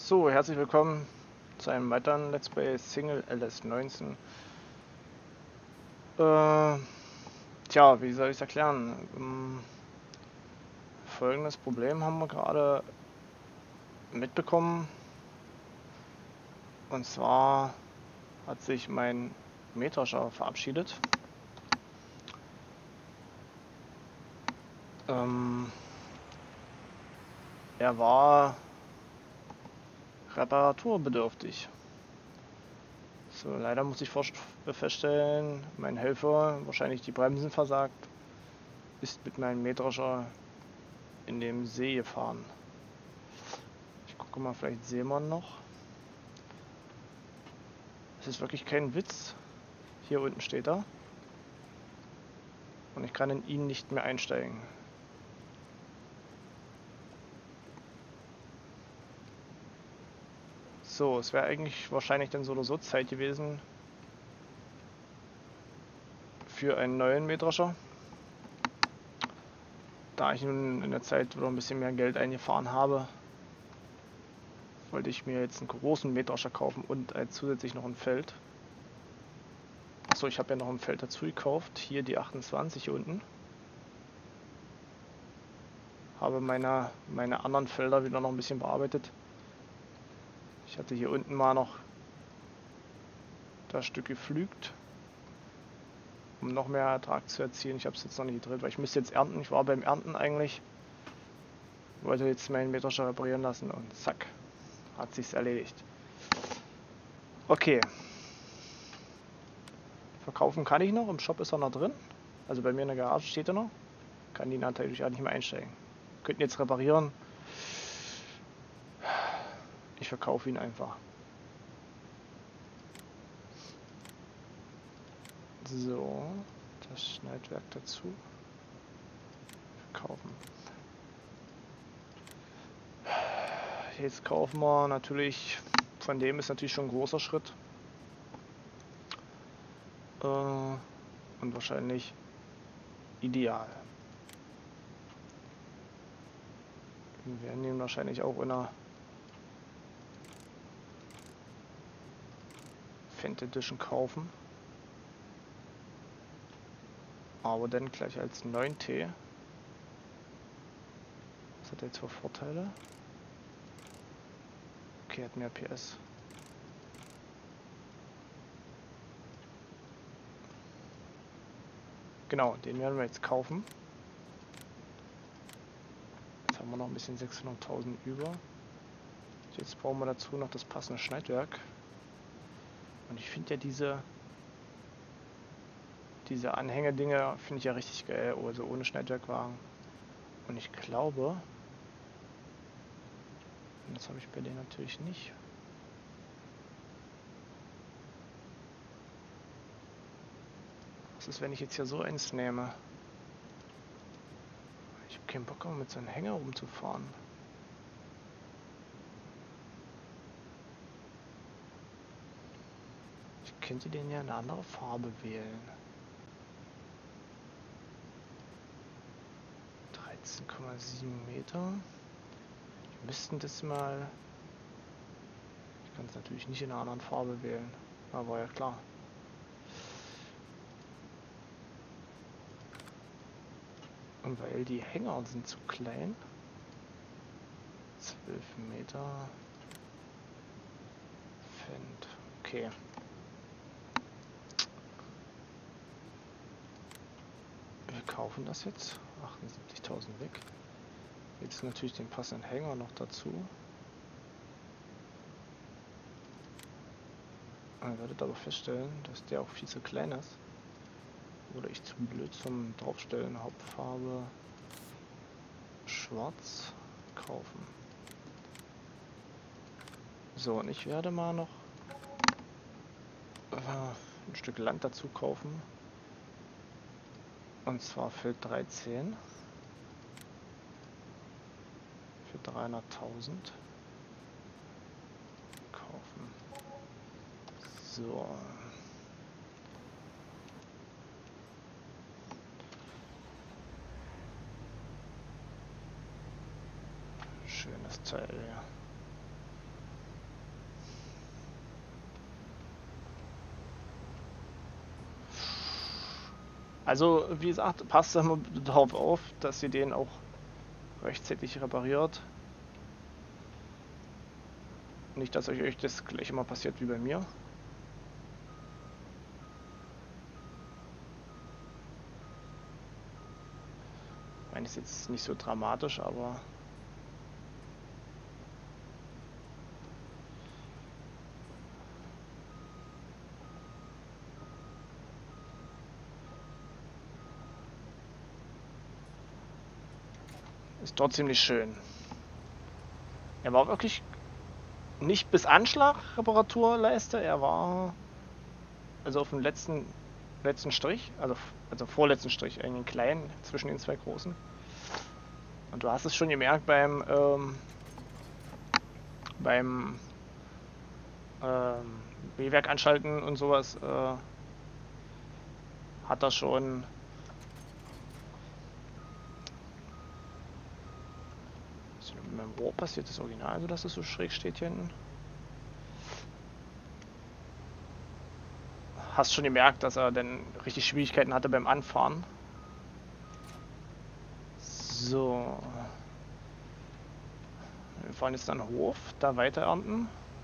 So, herzlich willkommen zu einem weiteren Let's Play Single LS19. Tja, wie soll ich es erklären? Folgendes Problem haben wir gerade mitbekommen. Und zwar hat sich mein Mähdrescher verabschiedet. Er war reparaturbedürftig. So, leider muss ich feststellen, mein Helfer, wahrscheinlich die Bremsen versagt, ist mit meinem Mähdrescher in dem See gefahren. Ich gucke mal, vielleicht sehen wir ihn noch. Es ist wirklich kein Witz. Hier unten steht er. Und ich kann in ihn nicht mehr einsteigen. So, es wäre eigentlich wahrscheinlich dann so oder so Zeit gewesen für einen neuen Mähdrescher. Da ich nun in der Zeit wieder ein bisschen mehr Geld eingefahren habe, wollte ich mir jetzt einen großen Mähdrescher kaufen und zusätzlich noch ein Feld. Achso, ich habe ja noch ein Feld dazu gekauft. Hier die 28 hier unten. Habe meine anderen Felder wieder noch ein bisschen bearbeitet. Ich hatte hier unten mal noch das Stück gepflügt, um noch mehr Ertrag zu erzielen. Ich habe es jetzt noch nicht gedreht, weil ich müsste jetzt ernten. Ich war beim Ernten eigentlich. Wollte jetzt meinen Mähdrescher reparieren lassen und zack, hat sich's erledigt. Okay. Verkaufen kann ich noch, im Shop ist er noch drin. Also bei mir in der Garage steht er noch. Kann ihn natürlich auch nicht mehr einsteigen. Könnten jetzt reparieren. Ich verkaufe ihn einfach. So, das Schneidwerk dazu. Verkaufen. Jetzt kaufen wir natürlich, von dem ist natürlich schon ein großer Schritt. Und wahrscheinlich ideal. Wir werden ihn wahrscheinlich auch in einer Fendt Edition kaufen. Aber dann gleich als 9T. Was hat er jetzt für Vorteile? Okay, hat mehr PS. Genau, den werden wir jetzt kaufen. Jetzt haben wir noch ein bisschen 600.000 über. Jetzt brauchen wir dazu noch das passende Schneidwerk. Und ich finde ja diese Anhängedinger finde ich ja richtig geil, also ohne Schneidwerkwagen. Und ich glaube, und das habe ich bei denen natürlich nicht. Was ist, wenn ich jetzt hier so eins nehme? Ich habe keinen Bock, mit so einem Hänger rumzufahren. Ich könnte den ja eine andere Farbe wählen. 13,7 Meter. Wir müssten das mal... Ich kann es natürlich nicht in einer anderen Farbe wählen. Aber ja klar. Und weil die Hänger sind zu klein. 12 Meter. Fendt. Okay. Wir kaufen das jetzt. 78.000 weg. Jetzt natürlich den passenden Hänger noch dazu. Ihr werdet aber feststellen, dass der auch viel zu klein ist. Oder ich zu blöd zum Draufstellen. Hauptfarbe schwarz kaufen. So, und ich werde mal noch ein Stück Land dazu kaufen. Und zwar Feld 13 für 300.000 kaufen. So. Schönes Teil, ja. Also, wie gesagt, passt da mal darauf auf, dass ihr den auch rechtzeitig repariert. Nicht, dass euch das gleich immer passiert wie bei mir. Ich meine, ist jetzt nicht so dramatisch, aber ist dort ziemlich schön. Er war wirklich nicht bis Anschlag Reparaturleiste, er war also auf dem letzten Strich, also vorletzten Strich, einen kleinen zwischen den zwei großen. Und du hast es schon gemerkt beim B-Werk anschalten und sowas, hat das schon. Was ist denn mit meinem Rohr passiert? Das Original, also dass es so schräg steht hier hinten. Hast schon gemerkt, dass er dann richtig Schwierigkeiten hatte beim Anfahren. So. Wir fahren jetzt dann Hof, da weiter ernten.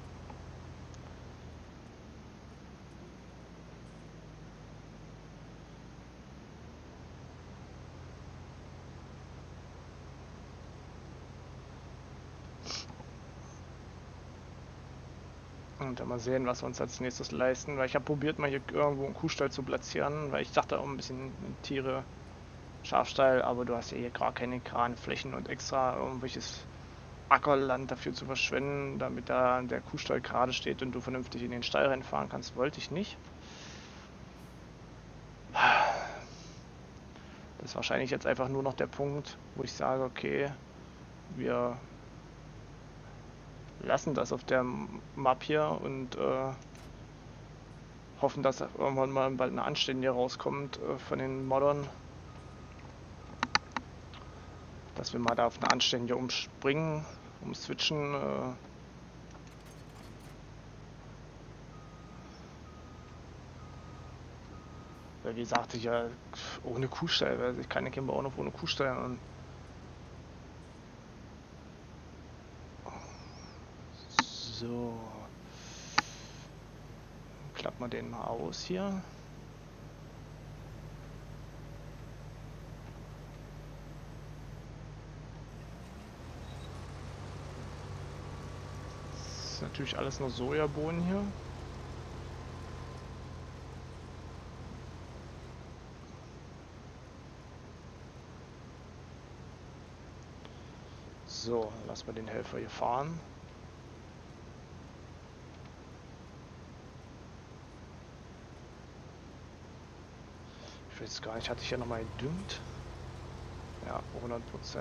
Und dann mal sehen, was wir uns als nächstes leisten. Weil ich habe probiert, mal hier irgendwo einen Kuhstall zu platzieren, weil ich dachte auch ein bisschen Tiere, Schafstall, aber du hast ja hier gar keine Kranflächen und extra irgendwelches Ackerland dafür zu verschwenden, damit da der Kuhstall gerade steht und du vernünftig in den Stall reinfahren kannst, wollte ich nicht. Das ist wahrscheinlich jetzt einfach nur noch der Punkt, wo ich sage, okay, wir lassen das auf der Map hier und hoffen, dass irgendwann mal bald eine Anständige rauskommt von den Moddern. Dass wir mal da auf eine Anständige umspringen, umswitchen. Weil wie sagte ich ja, ohne Kuhstall, weil ich keine Kinder bauen auf ohne Kuhstall. Und so. Klappen wir den mal aus hier. Das ist natürlich alles nur Sojabohnen hier. So, lassen wir den Helfer hier fahren. Ich weiß gar nicht, hatte ich ja nochmal gedüngt? Ja, 100%.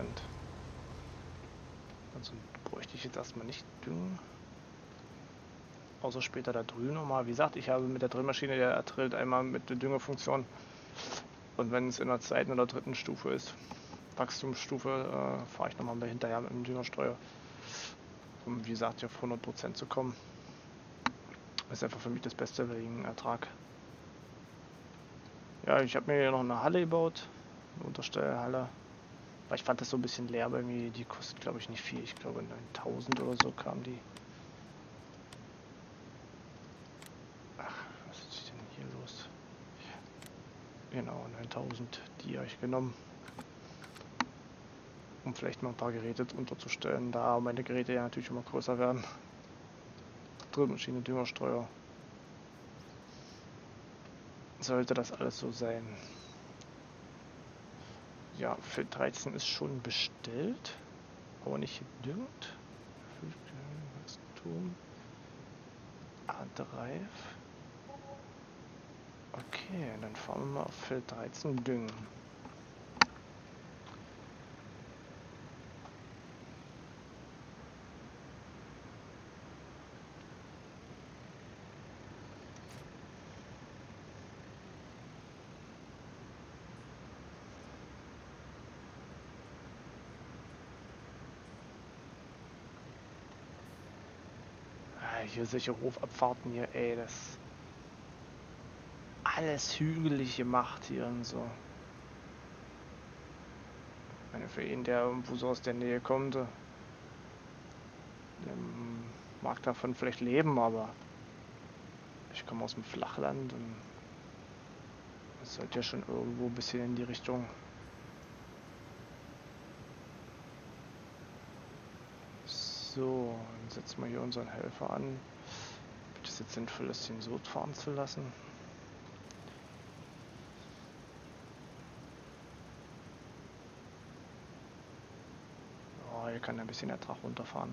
Also bräuchte ich jetzt erstmal nicht düngen. Außer später da drüben nochmal. Wie gesagt, ich habe mit der Drillmaschine, der drillt einmal mit der Düngefunktion. Und wenn es in der zweiten oder dritten Stufe ist, Wachstumsstufe, fahre ich nochmal hinterher mit dem Düngerstreuer. Um wie gesagt hier auf 100% zu kommen. Das ist einfach für mich das Beste wegen Ertrag. Ja, ich habe mir hier noch eine Halle gebaut. Eine Unterstellhalle. Weil ich fand das so ein bisschen leer bei mir. Die kostet glaube ich nicht viel. Ich glaube 9000 oder so kam die. Ach, was ist denn hier los? Genau, 9000. Die habe ich genommen. Um vielleicht mal ein paar Geräte unterzustellen. Da meine Geräte ja natürlich immer größer werden. Drillmaschine, Düngerstreuer. Sollte das alles so sein. Ja, Feld 13 ist schon bestellt, aber nicht gedüngt. Wachstum. A3. Okay, dann fahren wir mal auf Feld 13 düngen. Hier solche Hofabfahrten hier, ey, das. alles hügelig gemacht hier und so. Ich meine, für ihn, der irgendwo so aus der Nähe kommt, mag davon vielleicht leben, aber ich komme aus dem Flachland und es sollte ja schon irgendwo ein bisschen in die Richtung. So, dann setzen wir hier unseren Helfer an. Ob das jetzt sinnvoll ist, den so fahren zu lassen? Oh, hier kann ein bisschen der Drache runterfahren.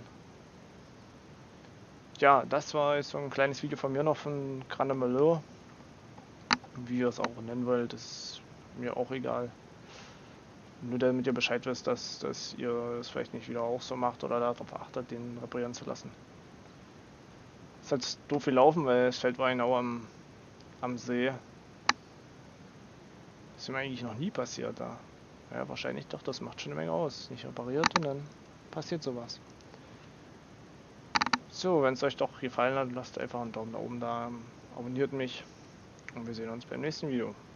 Ja, das war jetzt so ein kleines Video von mir noch von Grande Malo. Wie ihr es auch nennen wollt, ist mir auch egal. Nur damit ihr Bescheid wisst, dass ihr es vielleicht nicht wieder auch so macht oder darauf achtet, den reparieren zu lassen. Ist halt doof gelaufen, weil es fällt war genau am See. Das ist mir eigentlich noch nie passiert da. Ja, wahrscheinlich doch, das macht schon eine Menge aus. Nicht repariert und dann passiert sowas. So, wenn es euch doch gefallen hat, lasst einfach einen Daumen nach oben da, abonniert mich und wir sehen uns beim nächsten Video.